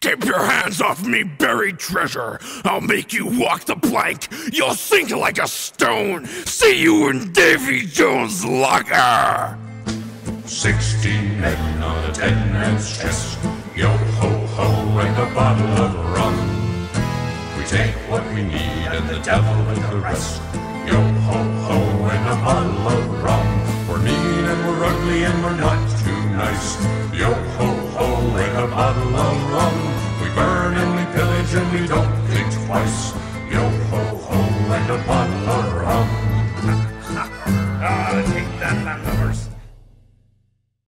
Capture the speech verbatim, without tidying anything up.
Keep your hands off me, buried treasure. I'll make you walk the plank. You'll sink like a stone. See you in Davy Jones' locker. Sixteen men on a ten man's chest. Yo ho ho and a bottle of rum. We take what we need and the devil with the rest. Yo ho ho and a bottle of rum. We're mean and we're ugly and we're not too nice. Yo ho ho and a bottle of rum.